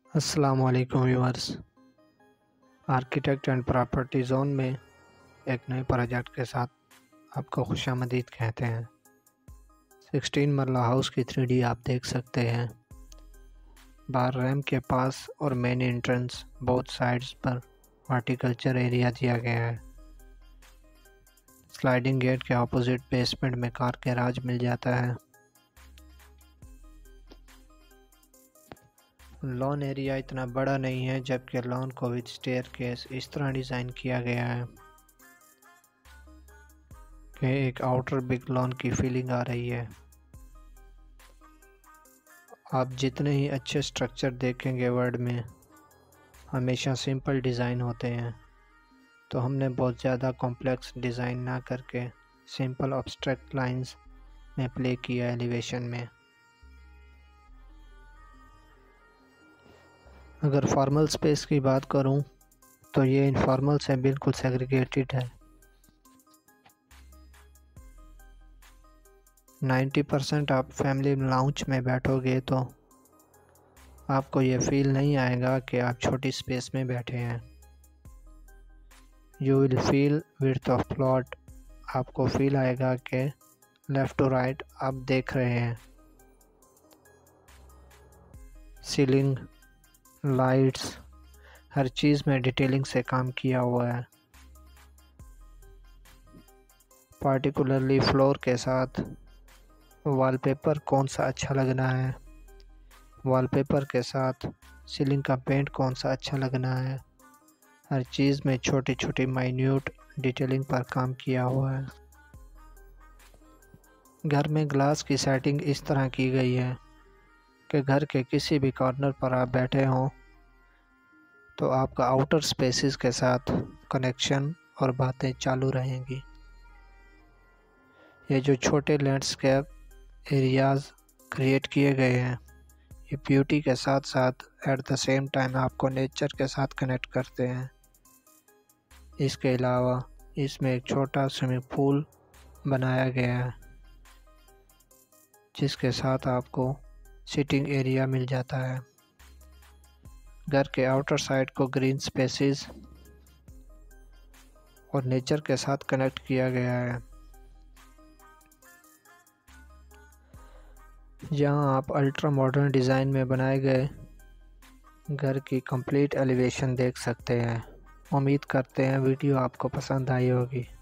अस्सलाम वालेकुम viewers. Architect and property zone में एक नए प्रोजेक्ट के साथ आपको खुशामदीद कहते हैं। 16 मरला हाउस की 3D आप देख सकते हैं। बाहर रैम के पास और मेन एंट्रेंस बोथ साइड्स पर हॉर्टिकल्चर एरिया दिया गया है। स्लाइडिंग गेट के ऑपोजिट बेसमेंट में कार गैराज मिल जाता है। लॉन एरिया इतना बड़ा नहीं है, जबकि लॉन को विद स्टेयरकेस इस तरह डिज़ाइन किया गया है कि एक आउटर बिग लॉन की फीलिंग आ रही है। आप जितने ही अच्छे स्ट्रक्चर देखेंगे वर्ल्ड में हमेशा सिंपल डिज़ाइन होते हैं, तो हमने बहुत ज़्यादा कॉम्प्लेक्स डिज़ाइन ना करके सिंपल एब्स्ट्रैक्ट लाइंस में प्ले किया एलिवेशन में। अगर फॉर्मल स्पेस की बात करूं तो ये इनफॉर्मल से बिल्कुल सेग्रीगेटेड है। 90% आप फैमिली लाउंज में बैठोगे तो आपको ये फील नहीं आएगा कि आप छोटी स्पेस में बैठे हैं। You will feel width of plot. आपको फील आएगा कि लेफ़्ट टू राइट आप देख रहे हैं। सीलिंग, लाइट्स, हर चीज़ में डिटेलिंग से काम किया हुआ है। पार्टिकुलरली फ्लोर के साथ वॉलपेपर कौन सा अच्छा लगना है, वॉलपेपर के साथ सीलिंग का पेंट कौन सा अच्छा लगना है, हर चीज़ में छोटी छोटी माइन्यूट डिटेलिंग पर काम किया हुआ है। घर में ग्लास की सेटिंग इस तरह की गई है कि घर के किसी भी कॉर्नर पर आप बैठे हों तो आपका आउटर स्पेसेस के साथ कनेक्शन और बातें चालू रहेंगी। ये जो छोटे लैंडस्केप एरियाज़ क्रिएट किए गए हैं, ये ब्यूटी के साथ साथ एट द सेम टाइम आपको नेचर के साथ कनेक्ट करते हैं। इसके अलावा इसमें एक छोटा स्विमिंग पूल बनाया गया है, जिसके साथ आपको सिटिंग एरिया मिल जाता है। घर के आउटर साइड को ग्रीन स्पेसेस और नेचर के साथ कनेक्ट किया गया है। यहाँ आप अल्ट्रा मॉडर्न डिज़ाइन में बनाए गए घर की कंप्लीट एलिवेशन देख सकते हैं। उम्मीद करते हैं वीडियो आपको पसंद आई होगी।